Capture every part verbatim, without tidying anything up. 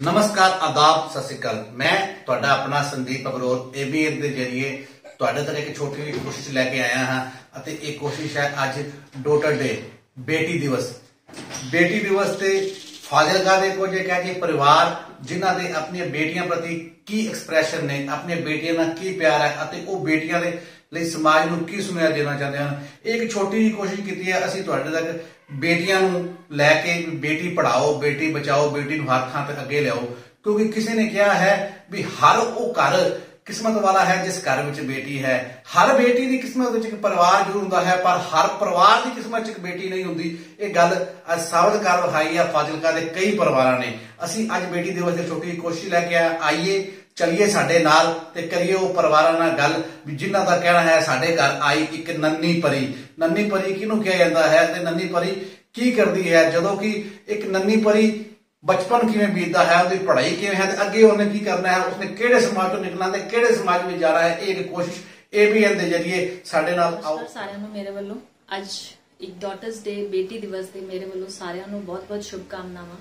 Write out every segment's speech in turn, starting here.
नमस्कार, आदाब, सत श्री अकाल। मैं तुहाडा अपना संदीप अग्रोल एबीएन के जरिए तुहाडे तक एक छोटी जी कोशिश लैके आया हाँ। अते एक कोशिश है अज डॉटर डे, बेटी दिवस। बेटी दिवस से फाजिलका दे कुछ कह जी परिवार जिन्हां दे अपनी बेटियां प्रति की एक्सप्रैशन ने, अपनी बेटियां नाल की प्यार है अते वो बेटियां दे ਲਈ समाज ਨੂੰ ਕੀ ਸੁਨੇਹਾ देना चाहते हैं। एक छोटी जी कोशिश की है ਅਸੀਂ ਤੁਹਾਡੇ तक बेटियां ਨੂੰ ਲੈ के बेटी पढ़ाओ, बेटी बचाओ, बेटी ਨੂੰ हर ਥਾਂ ਤੇ ਅੱਗੇ ਲਿਆਓ, क्योंकि किसी ने कहा है भी हर वो घर किस्मत वाला है जिस घर में बेटी है। हर बेटी की किस्मत एक परिवार जरूर होता है, पर हर परिवार की किस्मत एक बेटी नहीं होती। ये गल अज साबित कर विखाई है फाजिलका के कई परिवार ने। असी अज बेटी दिवस की छोटी कोशिश लैके आइए, चलिए साडे नाल ते करिए वो परिवारां नाल गल भी जिन्हां दा कहना है साडे घर आई एक नन्नी परी। नन्नी परी किहनूं कहा जाता है ते नन्नी परी की करती है, जदों कि एक नन्नी परी बचपन किवें बीतदा है, उसकी पढ़ाई किवें है, अगे उन्हें की करना है, उसने किहड़े समाज तो निकलना है, किहड़े समाज में जाना है। एक कोशिश एबीएन के जरिए साडे नाल आओ। सारिआं नूं मेरे वल्लों अज एक डॉटर्स डे, बेटी दिवस दे मेरे वल्लों सारिआं नूं बहुत बहुत शुभकामनावां।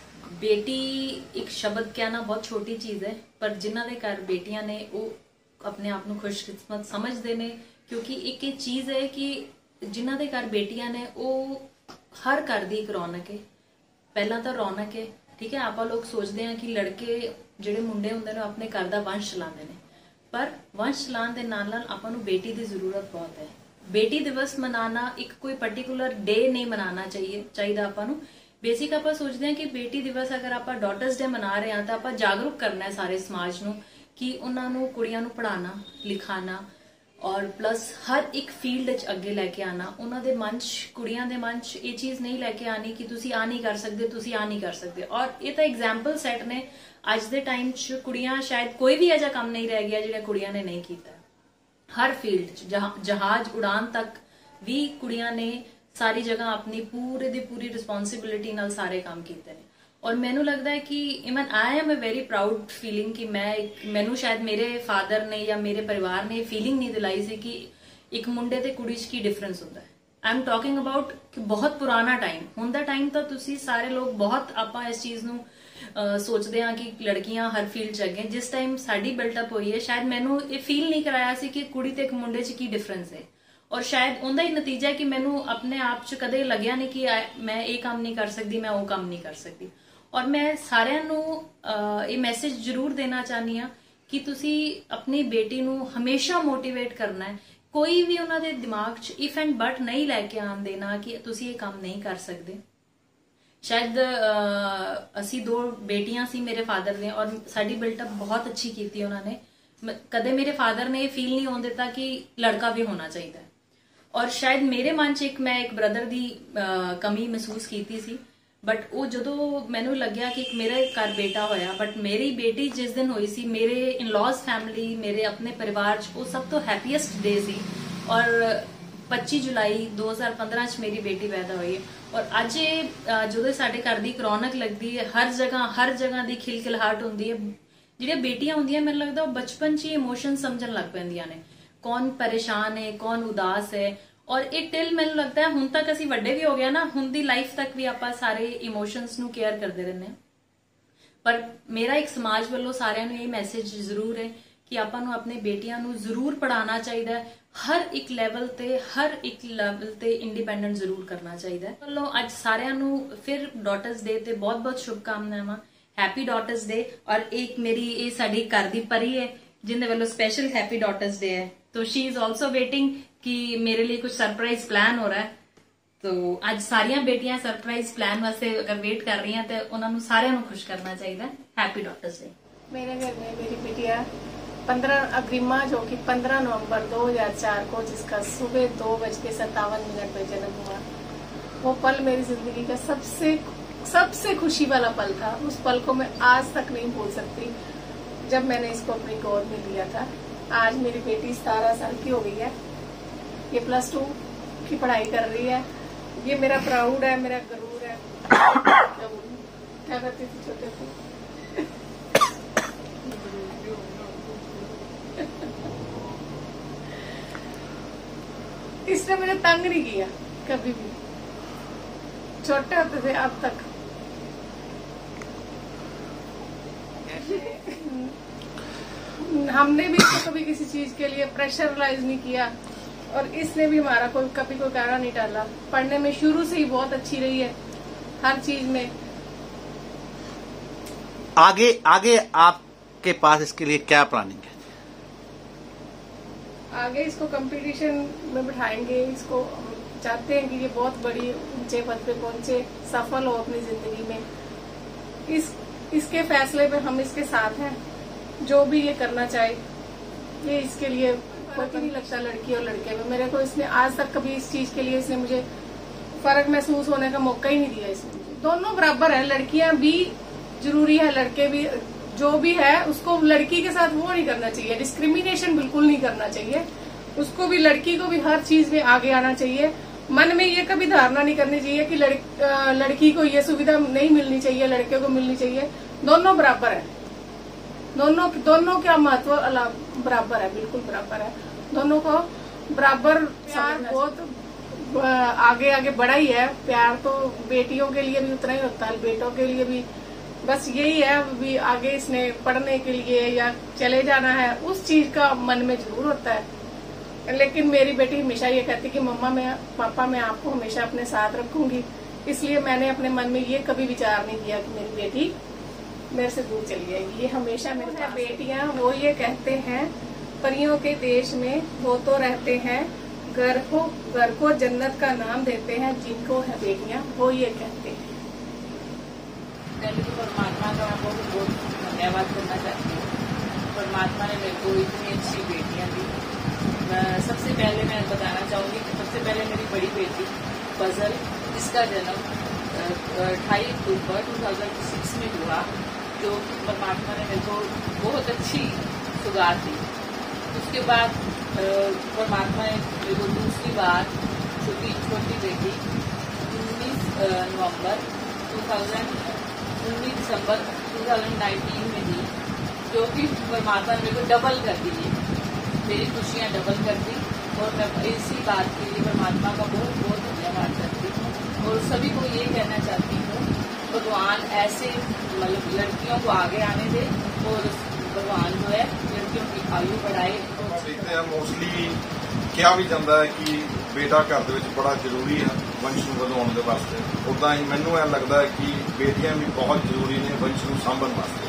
बेटी एक शब्द कहना बहुत छोटी चीज है, पर जिन्हां दे घर बेटियां ने वो अपने आप नूं खुशकिस्मत समझते हैं, क्योंकि एक ये चीज है कि जिन्हां दे घर बेटियां ने वो हर घर दी एक रौनक है। पहला तो रौनक है, ठीक है। आप लोग सोचते हैं कि लड़के जिहड़े मुंडे हुंदे ने अपने घर दा वंश चलाते हैं, पर वंश चलाने के नाल नाल आपां नूं बेटी की जरूरत बहुत है। बेटी दिवस मनाना एक कोई पर्टिकुलर डे नहीं मनाना चाहिए चाहिए आपां नूं। बेसिक आप सोचते हैं कि बेटी दिवस अगर आप डॉटर्स डे मना रहे हैं तो आप जागरूक करना है सारे समाज नूं कि उन्होंने कुड़ियां नूं पढ़ाना लिखाना और प्लस हर एक फील्ड च अगे लैके आना। उन्होंने मन च कुड़ियां दे मन च ये चीज नहीं लैके आनी कि तुसी आ नहीं कर सकते, तुसी आ नहीं कर सकते। और ये तो एग्जाम्पल सैट ने अज दे टाइम च कुड़ियां शायद कोई भी ऐसा काम नहीं रह गया जिहड़ा कुड़ियां ने नहीं किया। हर फील्ड च जहा, जहाज उड़ान तक भी कुड़ियां ने सारी जगह अपनी पूरे दी पूरी रिस्पॉन्सिबिलिटी नाल सारे काम किए हैं। और मैनू लगता है कि even I am a very proud feeling कि मैं मैनू शायद मेरे फादर ने या मेरे परिवार ने फीलिंग नहीं दिलाई सी कि एक मुंडे ते कुड़ी च की डिफरेंस होता है। आई एम टॉकिंग अबाउट कि बहुत पुराना टाइम हुंदा टाइम तो तुसी सारे लोग बहुत आपां इस चीज नू सोचते हैं कि लड़कियां हर फील्ड च अगे। जिस टाइम साडी बिल्टअप हुई है शायद मैनू ये फील नहीं कराया सी कि कुड़ी ते एक मुंडे च की डिफरेंस है। और शायद उनका ही नतीजा है कि मैनू अपने आप च कदे लग्या नहीं कि मैं ये काम नहीं कर सकती, मैं वो काम नहीं कर सकती। और मैं सारिआं नू ये मैसेज जरूर देना चाहनी हाँ कि तुसी अपनी बेटी नू हमेशा मोटिवेट करना है। कोई भी उन्होंने दिमाग च इफ एंड बट नहीं लैके आन देना कि तुसी ये काम नहीं कर सकते। शायद असी दो बेटियां सी मेरे फादर ने और साडी बिल्टअप बहुत अच्छी की उन्होंने। कदे मेरे फादर ने फील नहीं होने देता कि लड़का भी होना चाहिए। और शायद मेरे मन च एक मैं एक ब्रदर की कमी महसूस की सी, बट वो जो मैनू लग्या कि मेरे घर बेटा होया, बट मेरी बेटी जिस दिन हुई सी मेरे इन लॉज फैमिली मेरे अपने परिवार वो सब तो हैप्पीएस्ट डे सी। और पच्ची जुलाई दो हज़ार पंद्रह च मेरी बेटी पैदा हुई है। और अज जो साडे घर की एक रौनक लगती है, हर जगह हर जगह की खिलखिलाहट होंदी है। जिहड़ियां बेटियां होंदियां मैनूं लगदा वो बचपन च ही इमोशन समझण लग पैंदियां ने, कौन परेशान है कौन उदास है। और एक टिल मैनूं लगता है हुण तक असीं वड्डे भी हो गए ना, हुण दी लाइफ तक भी आपां सारे इमोशनस नूं केयर करते रहने। पर मेरा एक समाज वालों सारिआं नूं ये मैसेज जरूर है कि आपां नूं अपने बेटियां नूं जरूर पढ़ाना चाहिए। हर एक लैवल ते हर एक लैवल ते इंडिपेंडेंट जरूर करना चाहिए। चलो अज सारिआं नूं फिर डॉटर्स डे ते बहुत बहुत शुभकामनावां। Happy daughters day. और एक मेरी ये साडी घर दी परी है जिंदे वालों स्पेशल हैप्पी डॉटर्स डे है, तो शी इज ऑल्सो वेटिंग कि मेरे लिए कुछ सरप्राइज प्लान हो रहा है। तो आज सारियां बेटियां सरप्राइज प्लान वास्ते अगर वेट कर रही हैं तो उन्होंने सारे खुश करना चाहिए। Happy daughters day. मेरे घर में मेरी बेटिया पंद्रह अग्रिमा जो कि पंद्रह नवंबर दो हज़ार चार को जिसका सुबह दो बज के सत्तावन मिनट पर जन्म हुआ, वो पल मेरी जिंदगी का सबसे सबसे खुशी वाला पल था। उस पल को मैं आज तक नहीं भूल सकती जब मैंने इसको अपनी गोद में लिया था। आज मेरी बेटी सतारह साल की हो गई है, ये प्लस टू की पढ़ाई कर रही है। ये मेरा प्राउड है, मेरा गरूर है। क्या करती थी छोटे थे इसने मुझे तंग नहीं किया कभी भी, छोटे होते थे अब तक। हमने भी इसको कभी किसी चीज के लिए प्रेशराइज नहीं किया और इसने भी हमारा कोई कभी कोई कहना नहीं डाला। पढ़ने में शुरू से ही बहुत अच्छी रही है, हर चीज में। आगे आगे आपके पास इसके लिए क्या प्लानिंग है? आगे इसको कंपटीशन में बिठाएंगे। इसको हम चाहते हैं कि ये बहुत बड़ी ऊंचे पद पे पहुंचे, सफल हो अपनी जिंदगी में। इस इसके फैसले पे हम इसके साथ हैं। जो भी ये करना चाहे, ये इसके लिए फर्क नहीं लगता लड़की और लड़के में। मेरे को इसने आज तक कभी इस चीज के लिए इसने मुझे फर्क महसूस होने का मौका ही नहीं दिया। इसने दोनों बराबर है, लड़कियां भी जरूरी है, लड़के भी। जो भी है उसको लड़की के साथ वो नहीं करना चाहिए, डिस्क्रिमिनेशन बिल्कुल नहीं करना चाहिए। उसको भी, लड़की को भी हर चीज में आगे आना चाहिए। मन में ये कभी धारणा नहीं करनी चाहिए कि लड़, लड़की को ये सुविधा नहीं मिलनी चाहिए, लड़के को मिलनी चाहिए। दोनों बराबर है, दोनों दोनों का महत्व बराबर है, बिल्कुल बराबर है। दोनों को बराबर प्यार बहुत आगे आगे बढ़ा ही है। प्यार तो बेटियों के लिए भी उतना ही होता है, बेटों के लिए भी। बस यही है, भी आगे इसने पढ़ने के लिए या चले जाना है, उस चीज का मन में जरूर होता है। लेकिन मेरी बेटी हमेशा ये कहती कि मम्मा मैं पापा मैं आपको हमेशा अपने साथ रखूंगी। इसलिए मैंने अपने मन में ये कभी विचार नहीं किया कि मेरी बेटी मेरे से दूर चली जाएगी। ये हमेशा मेरे साथ। बेटियां वो ये कहते हैं, परियों के देश में वो तो रहते हैं, घर को घर को जन्नत का नाम देते हैं, जिनको है बेटियां वो ये कहते हैं। पहले तो परमात्मा का मैं बहुत बहुत धन्यवाद करना चाहती हूँ। परमात्मा ने मेरे को इतनी अच्छी बेटियां दी। सबसे पहले मैं बताना चाहूंगी कि सबसे पहले मेरी बड़ी बेटी फजल, जिसका जन्म अट्ठाईस अक्टूबर दो हज़ार छह में हुआ, जो परमात्मा ने मेरे को बहुत अच्छी सुगात दी। उसके बाद परमात्मा ने मेरे को दूसरी बार छोटी छोटी बेटी उन्नीस नवंबर दो हज़ार उन्नीस दिसंबर दो हज़ार उन्नीस में दी, जो कि परमात्मा ने मेरे को डबल कर दी, मेरी खुशियां डबल कर दी। और मैं इसी बात के लिए परमात्मा का बहुत बहुत धन्यवाद करती हूँ। और सभी को ये कहना चाहती हूँ, भगवान ऐसे मतलब लड़कियों को आगे आने दे और भगवान जो है लड़कियों की आयु बढ़ाए। देखते हैं मोस्टली ਕਿਹਾ ਵੀ ਜਾਂਦਾ ਹੈ ਕਿ ਬੇਟਾ ਘਰ ਦੇ ਵਿੱਚ ਬੜਾ ਜ਼ਰੂਰੀ ਹੈ ਵੰਸ਼ ਨੂੰ ਵਧਾਉਣ ਦੇ ਵਾਸਤੇ। ਉਦਾਂ ਹੀ ਮੈਨੂੰ ਇਹ ਲੱਗਦਾ ਹੈ ਕਿ ਬੇਟੀਆਂ ਵੀ ਬਹੁਤ ਜ਼ਰੂਰੀ ਨੇ ਵੰਸ਼ ਨੂੰ ਸਾਂਭਣ ਵਾਸਤੇ।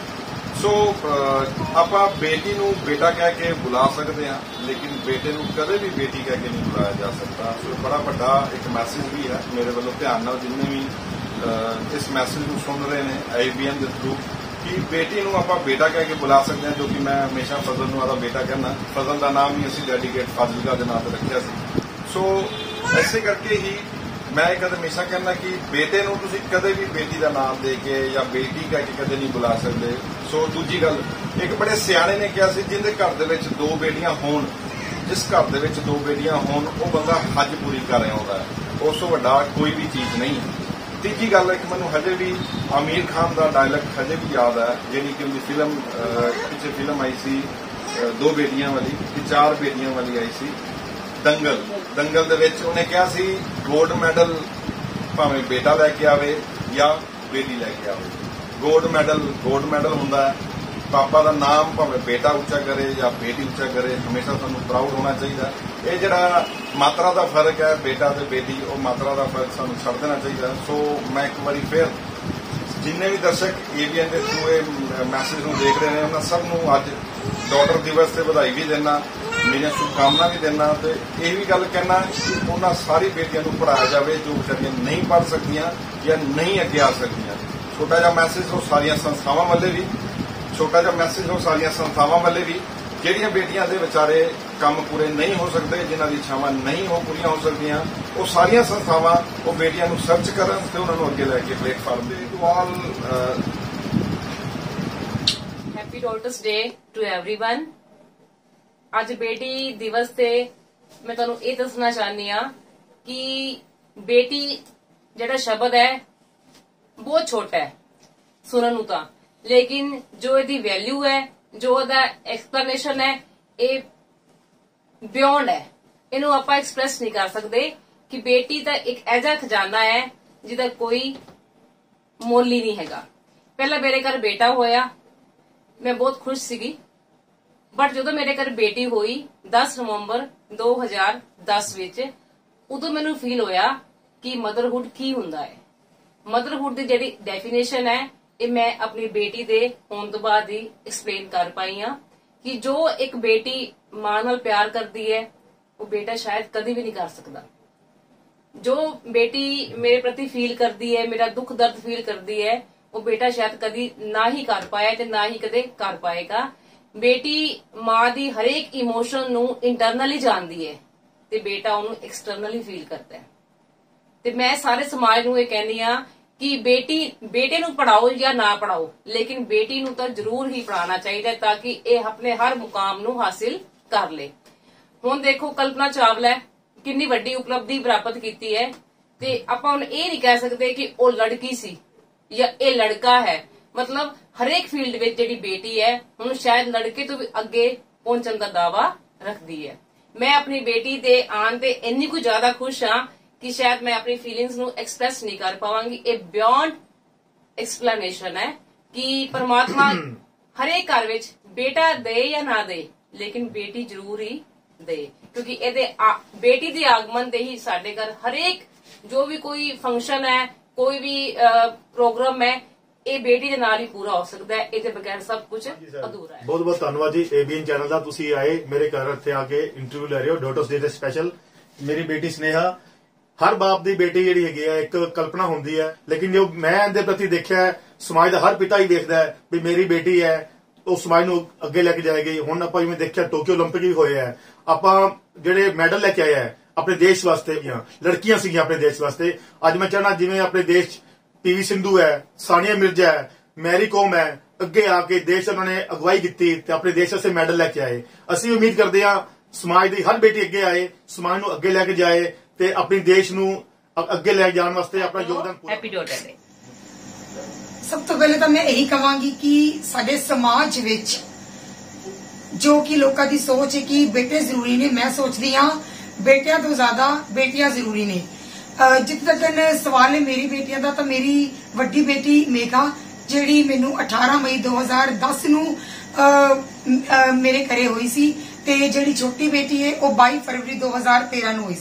ਸੋ ਆਪਾਂ ਬੇਟੀ ਨੂੰ ਬੇਟਾ ਕਹਿ ਕੇ ਬੁਲਾ ਸਕਦੇ ਹਾਂ, ਲੇਕਿਨ ਬੇਟੇ ਨੂੰ ਕਦੇ ਵੀ ਬੇਟੀ ਕਹਿ ਕੇ ਨਹੀਂ ਬੁਲਾਇਆ ਜਾ ਸਕਦਾ। ਸੋ ਬੜਾ ਵੱਡਾ ਇੱਕ ਮੈਸੇਜ ਵੀ ਹੈ ਮੇਰੇ ਵੱਲੋਂ, ਧਿਆਨ ਨਾਲ ਜਿੰਨੇ ਵੀ ਇਸ ਮੈਸੇਜ ਨੂੰ ਸੁਣ ਰਹੇ ਨੇ ਆਈਬੀਐਨ ਦੇ ਥਰੂ, कि बेटी ਨੂੰ ਆਪਾਂ ਬੇਟਾ ਕਹਿ ਕੇ ਬੁਲਾ ਸਕਦੇ ਹਾਂ, ਜੋ ਕਿ ਮੈਂ ਹਮੇਸ਼ਾ ਫਜ਼ਲ ਨੂੰ ਆਦਾ ਬੇਟਾ ਕਹਿੰਦਾ। ਫਜ਼ਲ ਦਾ ਨਾਮ ਹੀ ਅਸੀਂ ਡੈਡੀਕੇਟ ਫਾਜ਼ਿਲਕਾ ਦੇ ਨਾਂ ਤੇ ਰੱਖਿਆ ਸੀ। ਸੋ ਐਸੇ ਕਰਕੇ ਹੀ ਮੈਂ ਕਦੇ ਹਮੇਸ਼ਾ ਕਹਿੰਦਾ ਕਿ ਬੇਟੇ ਨੂੰ ਤੁਸੀਂ ਕਦੇ ਵੀ ਬੇਟੀ ਦਾ ਨਾਮ ਦੇ ਕੇ ਜਾਂ ਬੇਟੀ ਕਹਿ ਕੇ ਕਦੇ ਨਹੀਂ ਬੁਲਾ ਸਕਦੇ। ਸੋ ਦੂਜੀ ਗੱਲ, ਇੱਕ ਬੜੇ ਸਿਆਣੇ ਨੇ ਕਿਹਾ ਸੀ, ਜਿਹਦੇ ਘਰ ਦੇ ਵਿੱਚ ਦੋ ਬੇਟੀਆਂ ਹੋਣ, ਜਿਸ ਘਰ ਦੇ ਵਿੱਚ ਦੋ ਬੇਟੀਆਂ ਹੋਣ, ਉਹ ਬੰਦਾ ਹੱਜ ਪੂਰੀ ਕਰ ਰਿਹਾ ਹੁੰਦਾ ਹੈ। ਉਸ ਤੋਂ ਵੱਡਾ ਕੋਈ ਵੀ ਚੀਜ਼ ਨਹੀਂ ਹੈ। ਤੀਜੀ ਗੱਲ ਇੱਕ ਮੈਨੂੰ ਹਜੇ ਵੀ ਆਮੀਰ ਖਾਨ ਦਾ ਡਾਇਲੌਗ ਹਜੇ ਵੀ ਯਾਦ ਹੈ, ਜਿਹੜੀ ਕਿ ਉਹਦੀ ਫਿਲਮ ਪਿੱਛੇ ਫਿਲਮ ਆਈ ਸੀ ਦੋ ਬੇਟੀਆਂ ਵਾਲੀ, ਕਿ ਚਾਰ ਬੇਟੀਆਂ ਵਾਲੀ ਆਈ ਸੀ, ਦੰਗਲ। ਦੰਗਲ ਦੇ ਵਿੱਚ ਉਹਨੇ ਕਿਹਾ ਸੀ ਗੋਲਡ ਮੈਡਲ ਭਾਵੇਂ ਬੇਟਾ ਲੈ ਕੇ ਆਵੇ ਜਾਂ ਬੇਟੀ ਲੈ ਕੇ ਆਵੇ, ਗੋਲਡ ਮੈਡਲ ਗੋਲਡ ਮੈਡਲ ਹੁੰਦਾ ਹੈ। ਪਾਪਾ ਦਾ ਨਾਮ ਭਾਵੇਂ ਬੇਟਾ ਉੱਚਾ ਕਰੇ ਜਾਂ ਬੇਟੀ ਉੱਚਾ ਕਰੇ, ਹਮੇਸ਼ਾ ਸਾਨੂੰ ਪ੍ਰਾਊਡ ਹੋਣਾ ਚਾਹੀਦਾ। ਇਹ ਜਿਹੜਾ ਮਾਤਰਾ ਦਾ ਫਰਕ ਹੈ ਬੇਟਾ ਤੇ ਬੇਟੀ, ਉਹ ਮਾਤਰਾ ਦਾ ਫਰਕ ਸਾਨੂੰ ਛੱਡ ਦੇਣਾ ਚਾਹੀਦਾ। ਸੋ ਮੈਂ ਇੱਕ ਵਾਰੀ ਫਿਰ ਜਿੰਨੇ ਵੀ ਦਰਸ਼ਕ ਏਬੀਐਨ ਦੇ ਥਰੂ ਇਹ ਮੈਸੇਜ ਨੂੰ ਦੇਖ ਰਹੇ ਨੇ, ਉਹਨਾਂ ਸਭ ਨੂੰ ਅੱਜ ਡਾਟਰ ਦਿਵਸ ਤੇ ਵਧਾਈ ਵੀ ਦੇਣਾ, ਮੇਰੀਆਂ ਸ਼ੁਭਕਾਮਨਾ ਵੀ ਦੇਣਾ, ਤੇ ਇਹ ਵੀ ਗੱਲ ਕਹਿਣਾ ਕਿ ਉਹਨਾਂ ਸਾਰੀ ਬੇਟੀਆਂ ਨੂੰ ਪੜ੍ਹਾਇਆ ਜਾਵੇ ਜੋ ਵਿਚਾਰੀਆਂ ਨਹੀਂ ਪੜ੍ਹ ਸਕਦੀਆਂ ਜਾਂ ਨਹੀਂ ਅੱਗੇ ਆ ਸਕਦੀਆਂ। ਛੋਟਾ ਜਿਹਾ ਮੈਸੇਜ ਉਹ ਸਾਰੀਆਂ ਸੰਸਥਾਵਾਂ ਵੱਲੇ ਵੀ, ਛੋਟਾ ਜਿਹਾ ਮੈਸੇਜ ਉਹ ਸਾਰੀਆਂ ਸੰਸਥਾਵਾਂ ਵੱਲੇ ਵੀ, ਜਿਹੜੀਆਂ ਬੇਟੀਆਂ ਦੇ ਵਿਚਾਰੇ ਕੰਮ ਪੂਰੇ ਨਹੀਂ ਹੋ ਸਕਦੇ, ਜਿਨ੍ਹਾਂ ਦੀ ਇੱਛਾਵਾਂ ਨਹੀਂ ਹੋ ਪੂਰੀਆਂ ਹੋ ਸਕਦੀਆਂ, ਉਹ ਸਾਰੀਆਂ ਸੰਸਥਾਵਾਂ ਉਹ ਬੇਟੀਆਂ ਨੂੰ ਸਰਚ ਕਰਨ ਤੇ ਉਹਨਾਂ ਨੂੰ ਅੱਗੇ ਲੈ ਕੇ ਪਲੇਟਫਾਰਮ ਦੇ to all. Happy daughters day to everyone. ਅੱਜ ਬੇਟੀ ਦਿਵਸ ਤੇ ਮੈਂ ਤੁਹਾਨੂੰ ਇਹ ਦੱਸਣਾ ਚਾਹੁੰਦੀ ਆ ਕਿ ਬੇਟੀ ਜਿਹੜਾ ਸ਼ਬਦ ਹੈ ਬਹੁਤ ਛੋਟਾ ਹੈ ਸੁਣਨ ਨੂੰ ਤਾਂ, ਲੇਕਿਨ ਜੋ ਇਹਦੀ ਵੈਲਿਊ ਹੈ, ਜੋ ਉਹਦਾ ਐਕਸਪਲੇਨੇਸ਼ਨ ਹੈ, ਇਹ ਬਿਯੋਂਡ ਹੈ। ਇਹਨੂੰ ਆਪਾਂ ਐਕਸਪ੍ਰੈਸ ਨਹੀਂ ਕਰ ਸਕਦੇ ਕਿ ਬੇਟੀ ਤਾਂ ਇੱਕ ਐਜਾ ਖਜ਼ਾਨਾ ਹੈ ਜਿਹਦਾ ਕੋਈ ਮੁੱਲ ਹੀ ਨਹੀਂ ਹੈਗਾ। ਪਹਿਲਾਂ ਮੇਰੇ ਘਰ ਬੇਟਾ ਹੋਇਆ, मैं बहुत खुश सीगी। बट जो मेरे घर बेटी हुई दस नवंबर दो हज़ार दस विच, उदों मैनू फील होया कि मदरहुड की हुंदा है। मदरहुड दी जिहड़ी डेफिनेशन है ये मैं अपनी बेटी दे होण तों बाद ही एक्सप्लेन कर पाई हां कि जो एक बेटी मां नाल प्यार करदी है वो बेटा शायद कदी भी नहीं कर सकदा। जो बेटी मेरे प्रति फील करदी है, मेरा दुख दर्द फील करदी है, वो बेटा शायद कदी ना ही कर पाया ते ना ही कदे कर पाएगा। बेटी मां दी हरेक इमोशन नू इंटरनली जानदी है ते बेटा उन्हें एक्सटर्नली फील करता है। ते मैं सारे समाज नू ये कहनी आ कि बेटी बेटे नू पढ़ाओ या ना पढ़ाओ, लेकिन बेटी नू तो जरूर ही पढ़ाना चाहिए ताकि ये अपने हर मुकाम नू हासिल कर ले। हुण देखो कल्पना चावला कितनी वड्डी उपलब्धि प्राप्त की है ते आपां हुण ये नहीं कह सकते कि वो लड़की सी या ये लड़का है। मतलब हरेक फील्ड में जिहड़ी बेटी है हुण शायद लड़के तो भी अगे पहुंचण दा दावा रखदी है। मैं अपनी बेटी दे आन ते इन्नी कुछ ज्यादा खुश हाँ कि शायद मैं अपनी फीलिंग्स नू एक्सप्रेस नहीं कर पावांगी। ये बियॉन्ड एक्सप्लेनेशन है कि परमात्मा हरेक घर विच बेटा दे या ना दे, लेकिन बेटी जरूर ही दे, क्योंकि एदे बेटी दे आगमन दे ही साडे घर हरेक जो भी कोई फंक्शन है, कोई भी प्रोग्राम है, ये बेटी दे नाल ही पूरा हो सकता है। ਇਹਦੇ बगैर सब कुछ अधूरा है। बहुत बहुत धन्यवाद जी एबीएन चैनल ਦਾ। ਤੁਸੀਂ ਆਏ ਮੇਰੇ ਘਰ ਇੱਥੇ ਆ ਕੇ ਇੰਟਰਵਿਊ ਲੈ ਰਹੇ ਹੋ ਡਾਟਰਸ ਡੇ ਦੇ ਸਪੈਸ਼ਲ। ਮੇਰੀ ਬੇਟੀ ਸਨੇਹਾ, ਹਰ ਬਾਪ ਦੀ ਬੇਟੀ ਜਿਹੜੀ ਹੈਗੀ ਹੈ ਇੱਕ ਕਲਪਨਾ ਹੁੰਦੀ ਹੈ, ਲੇਕਿਨ ਜੋ ਮੈਂ ਇਹਦੇ ਪ੍ਰਤੀ ਦੇਖਿਆ ਸਮਾਜ ਦਾ ਹਰ ਪਿਤਾ ਹੀ ਦੇਖਦਾ ਹੈ ਵੀ ਮੇਰੀ ਬੇਟੀ ਹੈ ਉਹ ਸਮਾਜ ਨੂੰ ਅੱਗੇ ਲੈ ਕੇ ਜਾਏਗੀ। ਹੁਣ ਆਪਾਂ ਜਿਵੇਂ ਦੇਖਿਆ ਟੋਕੀਓ 올림픽 ਵੀ ਹੋਏ ਹੈ, ਆਪਾਂ ਜਿਹੜੇ ਮੈਡਲ ਲੈ ਕੇ ਆਏ ਹੈ ਆਪਣੇ ਦੇਸ਼ ਵਾਸਤੇ, ਲੜਕੀਆਂ ਸੀਗੀਆਂ ਆਪਣੇ ਦੇਸ਼ ਵਾਸਤੇ। ਅੱਜ ਮੈਂ ਚਾਹਣਾ ਜਿਵੇਂ ਆਪਣੇ ਦੇਸ਼ पीवी सिंधु है, सानिया मिर्जा है, मैरी कॉम है, अगे आके देश उन्होंने अगवाई की ते अपने देश से मैडल लेके आए। असी उम्मीद करते हैं समाज की हर बेटी अगे आए, समाज नूं अगे लेके जाए ते अपने देश नूं अगे ले जाने वास्ते अपना योगदान पूरा। Happy daughter day. सब तो पहले तो मैं यही कहांगी कि साडे समाज विच जो कि लोगों की सोच है कि बेटे जरूरी ने, मैं सोचती हाँ बेटियां तो ज्यादा बेटियां जरूरी ने। जिथे तक सवाल है मेरी बेटियां दा, तो मेरी वड्डी बेटी मेघा जिहड़ी मैनू अठारह मई दो हज़ार दस नू मेरे घरे हुई सी ते जिहड़ी छोटी बेटी है वो बाईस फरवरी दो हज़ार तेरह नू हुई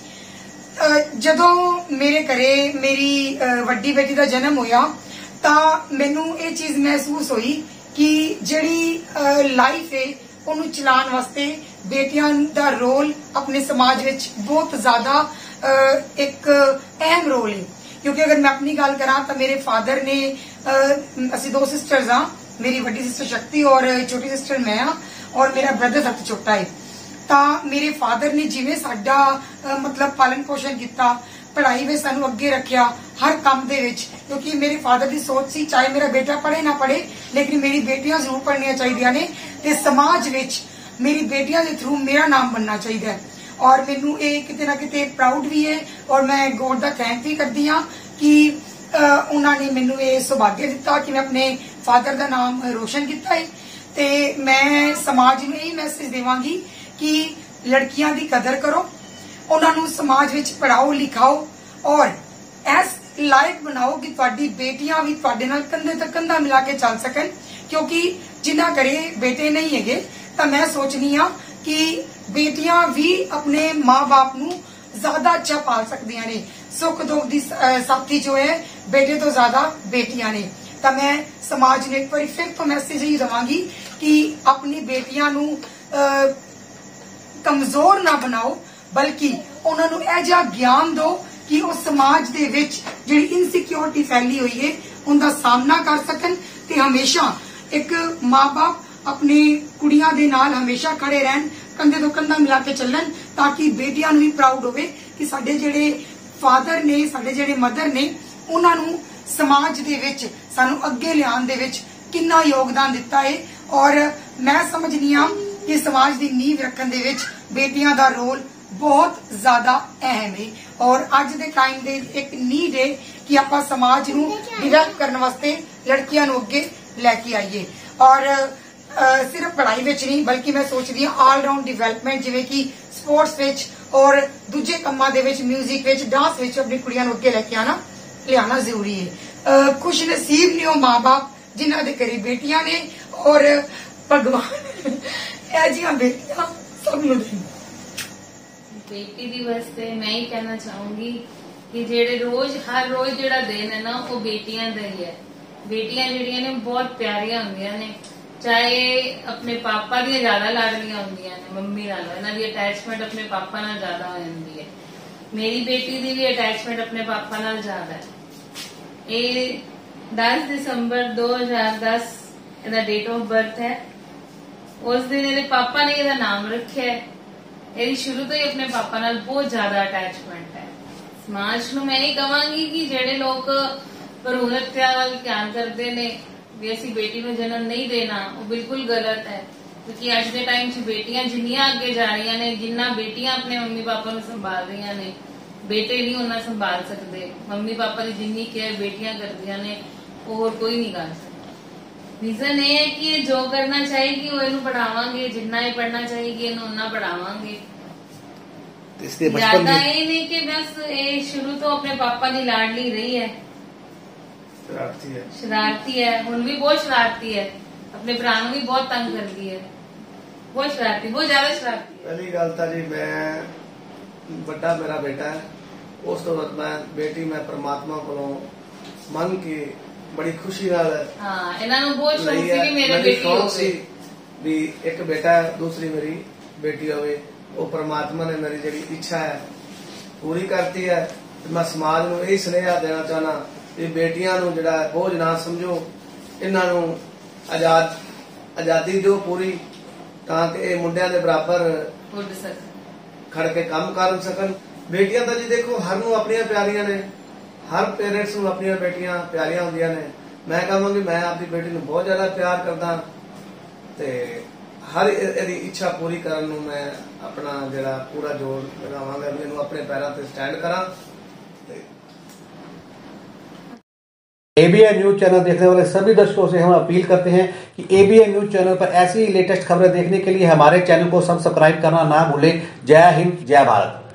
सी। जदों मेरे घरे मेरी वड्डी बेटी दा जन्म होया तां मैनू ये चीज महसूस हुई कि जिहड़ी लाइफ है उन्हें चलाने वास्ते बेटियां दा रोल अपने समाज विच बहुत ज्यादा एक अहम रोल है। क्योंकि अगर मैं अपनी गल करा तो मेरे फादर ने, असी दो सिस्टर्स हाँ, मेरी बड़ी सिस्टर शक्ति और छोटी सिस्टर मैं हाँ, और मेरा ब्रदर सबसे छोटा है। तो मेरे फादर ने जिवें साडा मतलब पालन पोषण किया, पढ़ाई में सानू अगे रखिया हर काम दे विच, क्योंकि मेरे फादर की सोच सी चाहे मेरा बेटा पढ़े ना पढ़े लेकिन मेरी बेटियां जरूर पढ़निया चाहिए ने ते समाज विच मेरी बेटियां के थ्रू मेरा नाम बनना चाहिए। और मैनू ये किते ना किते प्राउड भी है और मैं गॉड दा थैंक भी करती हाँ कि उन्होंने मैनू ये सौभाग्य दिता कि मैं अपने फादर का नाम रोशन किया है। ते मैं समाज में यही मैसेज देवांगी कि लड़कियां की कदर करो, उन्होंने समाज विच पढ़ाओ लिखाओ और ऐस लायक बनाओ कि तुहाडी बेटियां भी तुहाडे नाल कंधे ते कंधा मिला के चल सकन। क्योंकि जिन्ना घरे बेटे नहीं है तो मैं सोचनी हाँ कि बेटियां भी अपने माँ बाप नू ज्यादा अच्छा पाल सकदियां ने। सुख दुख दी साथी जो है बेटे तो ज्यादा बेटियां ने। तो मैं समाज ने एक बार फिर तो मैसेज ही देवांगी कि अपनी बेटियां नू कमजोर ना बनाओ, बल्कि उन्होंने ऐसा ज्ञान दो कि वो समाज दे विच जिहड़ी इनसिक्योरिटी फैली हुई है उनका सामना कर सकन। ते हमेशा एक माँ बाप अपनी कुड़ियां दे नाल हमेशा खड़े रहन, कंधे तो कंधा मिला के चलन, ताकि बेटियां नूं भी प्राउड होवे कि साडे जिहड़े फादर ने, साडे जिहड़े मदर ने, उन्हां नूं समाज दे विच सानू अगे लियाण दे विच कितना योगदान दिता है। और मैं समझनी हां कि समाज की नींव रखने दे विच बेटियां दा रोल बहुत ज्यादा अहम है। और अज दे टाइम दे एक नीड है कि आपां समाज नूं डिवेलप करने वास्ते लड़कियां नूं अगे लैके आईए। और Uh, सिर्फ पढ़ाई विच नहीं बल्कि मैं सोच रही हूँ ऑल राउंड डिवेलपमेंट, जिवें कि स्पोर्ट्स विच और दूजे कम्मां दे विच, म्यूजिक विच, डांस विच अपनी कुड़ियां नूं अगे लेके आना लियाना जरूरी है। uh, खुश नसीब ने वो माँ बाप जिन्हां दे घरे बेटियां ने और भगवान ऐजियां बेटियां सब नूं देण। बेटी दिवस ते मैं ही कहना चाहूंगी कि जेड़े रोज हर रोज जेड़ा दिन है ना वो बेटियां दा ही है। बेटियां जेड़ियां ने बहुत प्यारियां होंदियां ने, चाहे अपने पापा दी ज्यादा लाडलियां होंदियां ने मम्मी नालों, इन्हां दी अटैचमेंट अपने पापा नाल ज्यादा हो जांदी है। मेरी बेटी दी भी अटैचमेंट अपने पापा नाल ज्यादा है। ये दस दिसंबर दो हज़ार दस ਇਹਦਾ डेट ऑफ बर्थ है। उस दिन ਇਹਦੇ पापा ने ਇਹਦਾ नाम रखा है। ਇਹਦੀ शुरू तो ही अपने पापा नाल बहुत ज्यादा अटैचमेंट है। समाज ਨੂੰ मैं ही कहांगी कि ਜਿਹੜੇ लोग भरूण हत्या ਵੱਲ ਧਿਆਨ ਕਰਦੇ ਨੇ ਵੀ ਅਸੀਂ बेटी ਨੂੰ जन्म नहीं देना, वो बिल्कुल गलत है। क्योंकि अज के टाइम च बेटियां जिन्नियां अगे जा रही ने, जिन्ना बेटियां अपने मम्मी पापा ਨੂੰ संभाल रही ने, बेटे नहीं उन्ना संभाल सकते। मम्मी पापा की जिन्नी केयर बेटियां करदियां ने वो होर कोई नहीं कर सकता। रीजन ये है कि ये जो करना चाहेगी वो इनू पढ़ावांगे, जिन्ना ही पढ़ना चाहेगी इनू उन्ना पढ़ावांगे। ज्यादा ये नहीं कि बस ये शुरू तो अपने पापा की लाडली रही है, शरारती है शरारती है हुण भी बहुत शरारती है, अपने भरा नूं भी बहुत तंग करती है, बहुत शरारती, बहुत ज्यादा शरारती। पहली गल तो जी मैं बड़ा मेरा बेटा है, उस तो बाद मैं बेटी मैं परमात्मा को मंग के बड़ी खुशी नाल हाँ इन्हां नूं बहुत शौक सी कि मेरे बेटी होवे भी एक बेटा है, दूसरी मेरी बेटी होवे। वो परमात्मा ने मेरी जी इच्छा है पूरी करती है। मैं समाज नूं यही सुनेहा देना चाहना कि बेटियां नूं जिहड़ा बोझ ना समझो, इन्हां नूं आजाद आजादी दो पूरी, ताकि मुंडियां दे बराबर उड़ सकन, खड़ के काम कर सकन। बेटियां तो जी देखो हर नूं अपनियां प्यारियां ने, हर पेरेंट्स नूं अपनियां बेटियां प्यारियां होंदियां ने। मैं कहांगी मैं अपनी बेटी नूं बहुत ज्यादा प्यार करदा ते हर इहदी इच्छा पूरी करन नूं मैं अपना जिहड़ा पूरा जोर लगावांगा भी इहनूं अपने पैरां ते स्टैंड करां। एबीएन न्यूज चैनल देखने वाले सभी दर्शकों से हम अपील करते हैं कि एबीएन न्यूज चैनल पर ऐसी लेटेस्ट खबरें देखने के लिए हमारे चैनल को सब्सक्राइब करना ना भूलें। जय हिंद, जय भारत।